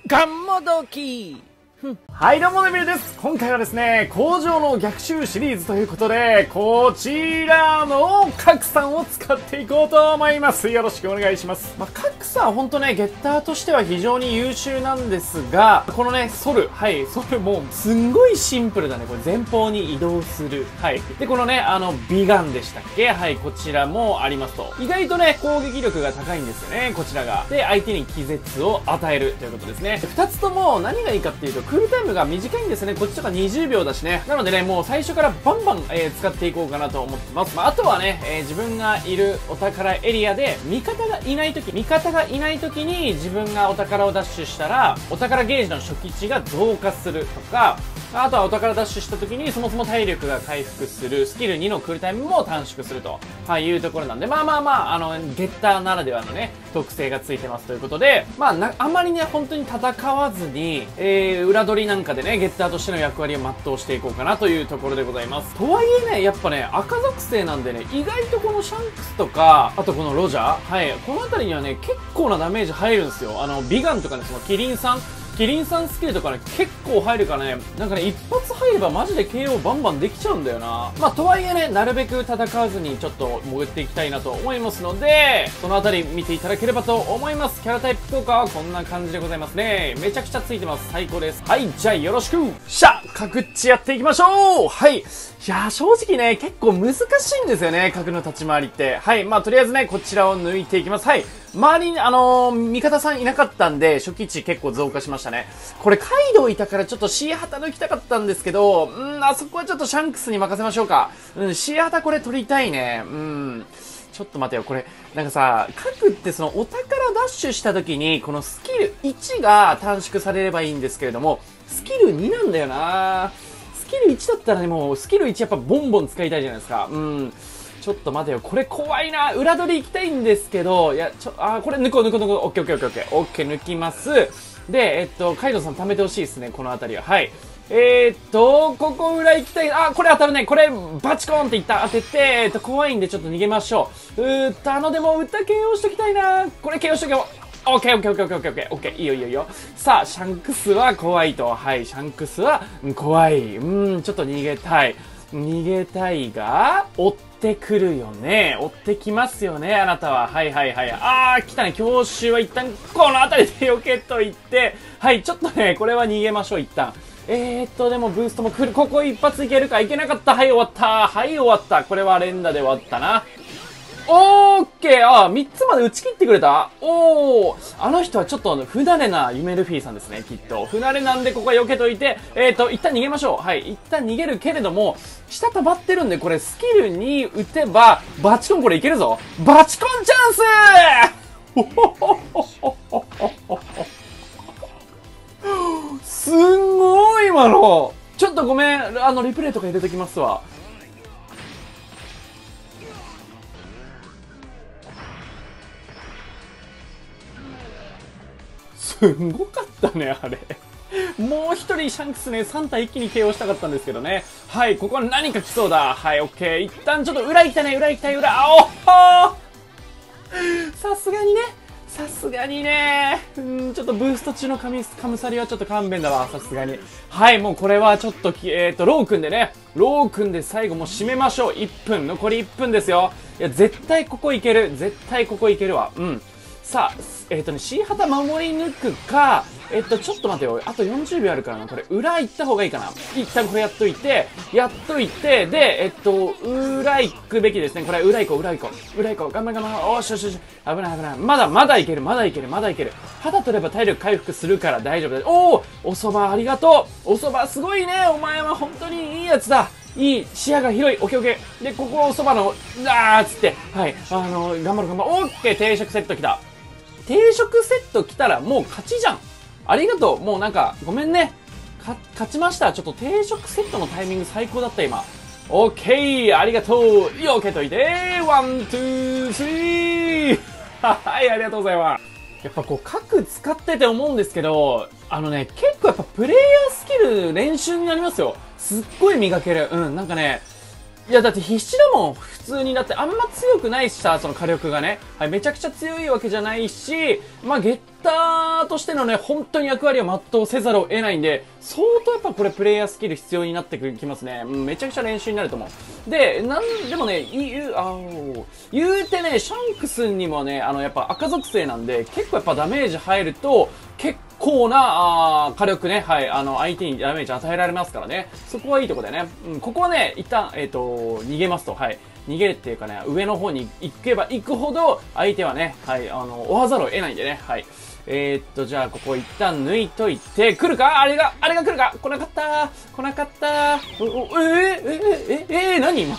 ガンモドキ。 はいどうもネビルです。今回はですね、工場の逆襲シリーズということで、こちらのカクさんを使っていこうと思います。よろしくお願いします。カクさんほんとね、ゲッターとしては非常に優秀なんですが、このね、ソルもうすんごいシンプルだね。これ前方に移動する。で、このね、ビガンでしたっけ？こちらもありますと。意外とね、攻撃力が高いんですよね、こちらが。で、相手に気絶を与えるということですね。二つとも何がいいかっていうと、クールタイムが短いんですね。こっちとか20秒だしね。なのでね、もう最初からバンバン、使っていこうかなと思ってます。あとはね、自分がいるお宝エリアで、味方がいない時に自分がお宝をダッシュしたら、お宝ゲージの初期値が増加するとか、あとはお宝ダッシュした時にそもそも体力が回復する、スキル2のクールタイムも短縮すると、いうところなんで、ゲッターならではのね、特性がついてますということで、あんまりね、本当に戦わずに、裏取りなんかでね、ゲッターとしての役割を全うしていこうかなというところでございます。とはいえね、やっぱね、赤属性なんでね、意外とこのシャンクスとか、あとこのロジャー、この辺りにはね、結構なダメージ入るんですよ。ビガンとかね、そのキリンさんスキルとかね、結構入るからね、なんかね、一発入ればマジで KO バンバンできちゃうんだよな。とはいえね、なるべく戦わずにちょっと潜っていきたいなと思いますので、そのあたり見ていただければと思います。キャラタイプ効果はこんな感じでございますね。めちゃくちゃついてます。最高です。じゃあよろしく。角っちやっていきましょう。いやー、正直ね、結構難しいんですよね、角の立ち回りって。とりあえずね、こちらを抜いていきます。周りに、味方さんいなかったんで、初期値結構増加しましたね。これ、カイドウいたからちょっとシーハタ抜きたかったんですけど、あそこはちょっとシャンクスに任せましょうか。シーハタこれ取りたいね。ちょっと待てよ、これ、なんかさ、角ってそのお宝ダッシュした時に、このスキル1が短縮されればいいんですけれども、スキル2なんだよな。スキル1だったらね、もうスキル1やっぱボンボン使いたいじゃないですか。ちょっと待てよ。これ怖いな。裏取り行きたいんですけど、いや、これ抜こう。オッケーオッケー。オッケー抜きます。で、カイドウさん貯めてほしいですね、この辺りは。ここ裏行きたい。これ当たるね。これ、バチコーンって当てて、怖いんでちょっと逃げましょう。でも、歌 KO しときたいな。これ KO しとけよ。オッケー。いいよ。さあ、シャンクスは怖いと。シャンクスは怖い。ちょっと逃げたいが、追ってくるよね。追ってきますよね、あなたは。来たね。強襲は一旦、この辺りで避けといて、ちょっとね、これは逃げましょう、一旦。でもブーストも来る。ここ一発いけるかいけなかった。終わった。これは連打で終わったな。オッケー3つまで打ち切ってくれた。あの人はちょっと不慣れなユメルフィーさんですね、きっと。不慣れなんでここは避けといて、一旦逃げましょう。一旦逃げるけれども、下溜まってるんで、これスキルに打てば、バチコンこれいけるぞ。バチコンチャンスすんごい今の。ちょっとごめん、リプレイとか入れときますわ。すんごかったね、あれ。もう一人シャンクスね、3体一気に KO したかったんですけどね。ここは何か来そうだ。オッケー。一旦ちょっと裏行きたいね、裏。さすがにね。ちょっとブースト中のカムサリはちょっと勘弁だわ、さすがに。もうこれはちょっと、ロー組んで最後もう締めましょう。残り1分ですよ。いや、絶対ここいけるわ。さあ、シーハタ守り抜くか、ちょっと待てよ。あと40秒あるからな。これ、裏行った方がいいかな。一旦これやっといて、で、裏行くべきですね。これ、裏行こう。頑張れ。おし。危ない。まだいける。肌取れば体力回復するから大丈夫だ。お蕎麦ありがとう。お蕎麦すごいね。お前は本当にいいやつだ。いい、視野が広い。オッケー。で、ここお蕎麦の、つって、頑張る。オッケー、定食セット来た。定食セット来たらもう勝ちじゃん。ありがとう。もうなんか、ごめんね。勝ちました。ちょっと定食セットのタイミング最高だった、今。オッケー、ありがとう。よけといて。ワン、ツー、スリー。ありがとうございます。やっぱこう、角使ってて思うんですけど、結構やっぱプレイヤースキル練習になりますよ。すっごい磨ける。なんかね、 いや、だって必死だもん。普通に。だってあんま強くないしさ、その火力がね。はい、めちゃくちゃ強いわけじゃないし、まあ、ゲッターとしてのね、本当に役割を全うせざるを得ないんで、相当やっぱこれプレイヤースキル必要になってきますね。めちゃくちゃ練習になると思う。で、でもね、言うてね、シャンクスにもね、やっぱ赤属性なんで、結構やっぱダメージ入ると、結構な、火力ね、はい、相手にダメージ与えられますからね。そこはいいとこだよね。うん、ここはね、一旦、逃げますと、はい。逃げるっていうかね、上の方に行けば行くほど、相手はね、はい、追わざるを得ないんでね、はい。じゃあ、ここ一旦抜いといて、来るかあれが来るか来なかった来なかった何今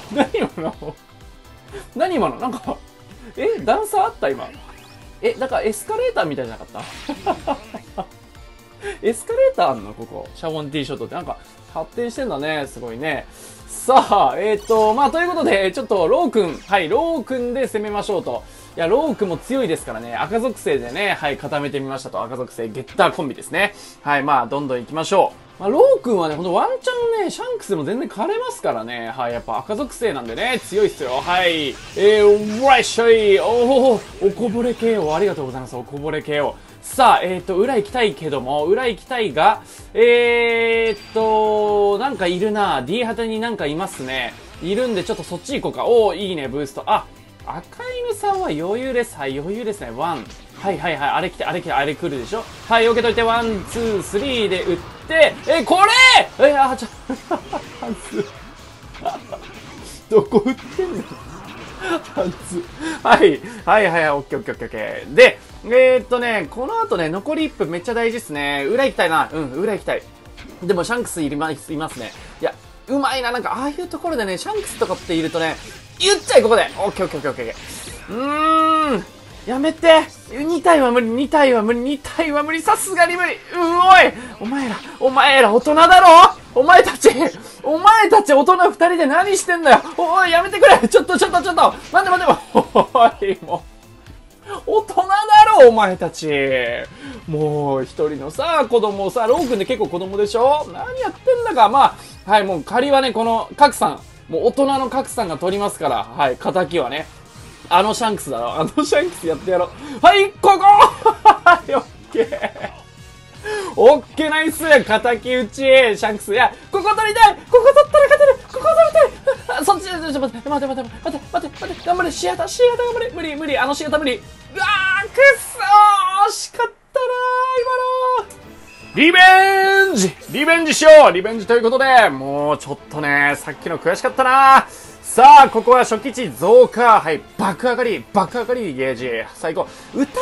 何今のなんか、段差あった今。だからエスカレーターみたいじゃなかったエスカレーターあんのここ。シャボンティーショットってなんか発展してんだね。すごいね。さあ、まあ、ということで、ちょっと、ロー君、はい、ロー君で攻めましょうと。いや、ロー君も強いですからね、赤属性でね、はい、固めてみましたと。赤属性、ゲッターコンビですね。はい、まあ、どんどん行きましょう。まあ、ロー君はね、ほんとワンチャンね、シャンクスでも全然枯れますからね。はい、やっぱ赤属性なんでね、強いっすよ。はい。おらっしゃい。おこぼれ KO、ありがとうございます。おこぼれ KO。さあ、裏行きたいけども、裏行きたいが、なんかいるな。D 旗になんかいますね。いるんで、ちょっとそっち行こうか。いいね、ブースト。あ、赤犬さんは余裕です。はい、余裕ですね。ワン。はいはいはい。あれ来て、あれ来て、あれ来るでしょ。はい、受けといて、ワン、ツー、スリーで打って、これどこ打ってんのはい。はいはいはい、オッケーオッケーオッケーオッケー。で、この後ね、残り1分めっちゃ大事っすね。裏行きたいな。うん、裏行きたい。でも、シャンクスいますね。いや、うまいな。なんか、ああいうところでね、シャンクスとかっているとね、言っちゃい、ここで。オッケーオッケーオッケーオッケー。やめて。2体は無理、2体は無理、2体は無理。さすがに無理。おい。お前ら大人だろお前たち大人2人で何してんだよ。おい、やめてくれ。ちょっと。待って。おい、もう。大人だろお前たち。もう、一人のさ、子供をさ、ロー君で結構子供でしょ。何やってんだか。まあ、はい、もう借りはね、この、カクさん。もう大人のカクさんが取りますから。はい、仇はね。シャンクスだろ。シャンクスやってやろう。はい、ここはい、オッケー。オッケーナイス敵討ちシャンクス。いや、ここ取りたいここ取ったら勝てるここ取りたいそっちちょっと待って。頑張れシアタ頑張れ無理シアタ無理。うわー、くっそー惜しかったなー今のリベンジしようリベンジということで、もうちょっとね、さっきの悔しかったなさあ、ここは初期値増加。はい、爆上がりゲージ。最高。歌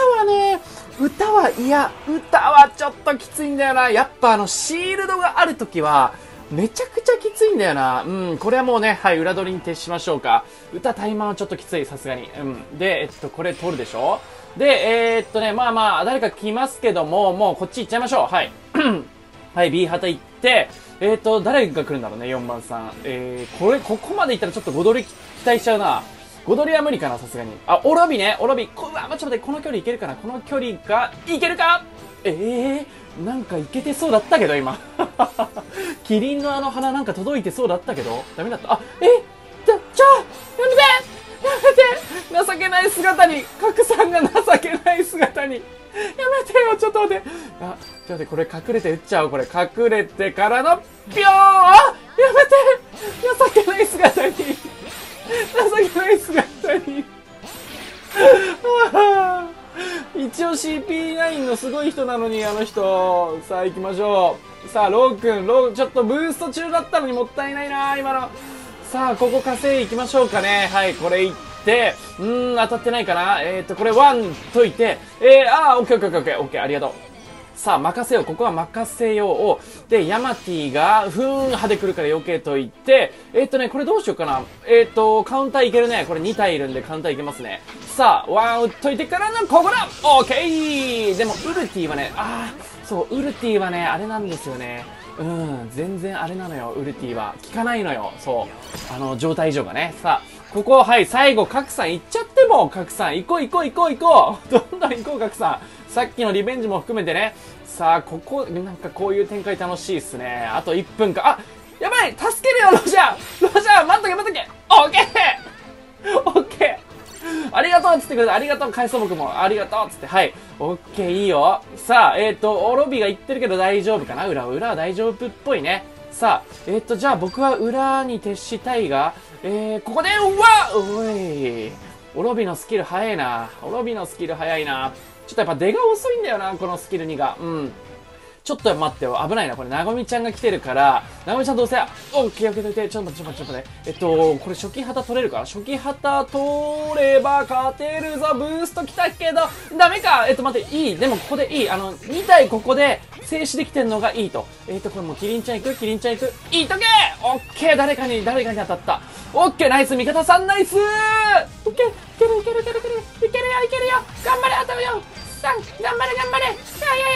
はちょっときついんだよな。やっぱシールドがあるときは、めちゃくちゃきついんだよな。これはもうね、はい、裏取りに徹しましょうか。タイマーはちょっときつい、さすがに。で、これ取るでしょで、まあ、誰か来ますけども、もうこっち行っちゃいましょう。はい。はい、B 旗行って、誰が来るんだろうね、4番さん。ここまで行ったらちょっと5ドル期待しちゃうな。5ドルは無理かな、さすがに。オロビね、うわ、ちょっと待って、この距離いけるかなこの距離が、いけるかなんかいけてそうだったけど、今。キリンの鼻なんか届いてそうだったけど、ダメだった。やめて情けない姿に、角さんが情けない姿に。やめてよ、ちょっと待って。ちょっと待って、これ隠れて撃っちゃおう、これ。隠れてからの、ぴょーやめて情けない姿に。一応 CP9 のすごい人なのに、あの人。さあ、行きましょう。さあ、ロー君、ちょっとブースト中だったのにもったいないな、今の。さあ、ここ稼い行きましょうかね。はい、これ行って、当たってないかなこれ1解いて、オッケー、ありがとう。さあ、任せよう。ここは任せよう。で、ヤマティが、派で来るから余計と言って、これどうしようかな。カウンターいけるね。これ2体いるんでカウンターいけますね。さあ、ワン打っといてからの、ここだオーケーでも、ウルティはね、ウルティはね、あれなんですよね。全然あれなのよ、ウルティは。効かないのよ。そう。状態異常がね。さあ、ここ、はい、最後、角さん行っちゃっても、角さん、行こう。どんどん行こう、角さん。さっきのリベンジも含めてね。さあ、なんかこういう展開楽しいっすね。あと1分か。 やばい助けるよ、ロジャーロジャー待っとけ待っとけオッケーオッケーありがとうっつってくれた。ありがとう。返そう僕も。ありがとうっつって。はい。オッケーいいよ。さあ、オロビが言ってるけど大丈夫かな裏は大丈夫っぽいね。さあ、じゃあ僕は裏に徹したいが、ここで、うわおい。オロビのスキル早いな。オロビのスキル早いな。ちょっとやっぱ出が遅いんだよな、このスキル2が。うん。ちょっと待ってよ。危ないな。これ、なごみちゃんが来てるから、なごみちゃんどうせ、オッケーオッケーオッケー。ちょっと待って。これ初期旗取れるか初期旗取れば勝てるぞ。ブースト来たけど、ダメか待って、いい。でもここでいい。2体ここで静止できてるのがいいと。これもうキリンちゃん行くキリンちゃん行くいいとけオッケー誰かに当たった。オッケーナイス味方さんナイスオッケーいけるよ頑張れあと4、3、頑張れいや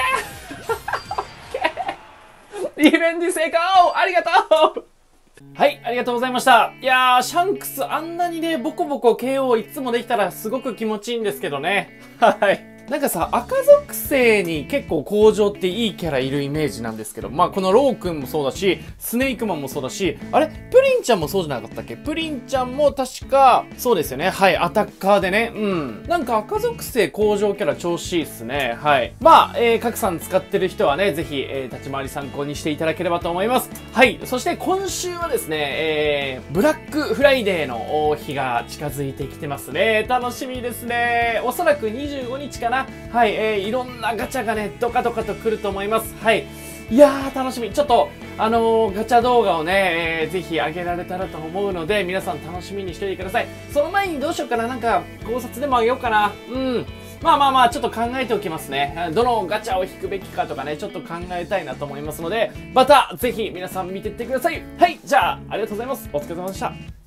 リベンジ成功ありがとうはい、ありがとうございました。いやー、シャンクスあんなにね、ボコボコ KO いつもできたらすごく気持ちいいんですけどね。はい。なんかさ、赤属性に結構工場っていいキャラいるイメージなんですけど、まあこのロー君もそうだし、スネークマンもそうだし、あれプリンちゃんもそうじゃなかったっけプリンちゃんも確か、そうですよね。はい、アタッカーでね。うん。なんか赤属性工場キャラ調子いいっすね。はい。まあ、各さん使ってる人はね、ぜひ、立ち回り参考にしていただければと思います。はい。そして今週はですね、ブラックフライデーの日が近づいてきてますね。楽しみですね。おそらく25日かな。はい、いろんなガチャがね、ドカドカと来ると思います。はい。いやー、楽しみ。ちょっと、ガチャ動画をね、ぜひ上げられたらと思うので、皆さん楽しみにしておいてください。その前にどうしようかな。なんか、考察でもあげようかな。うん。まあ、ちょっと考えておきますね。どのガチャを引くべきかとかね、ちょっと考えたいなと思いますので、また、ぜひ皆さん見てってください。はい、じゃあ、ありがとうございます。お疲れ様でした。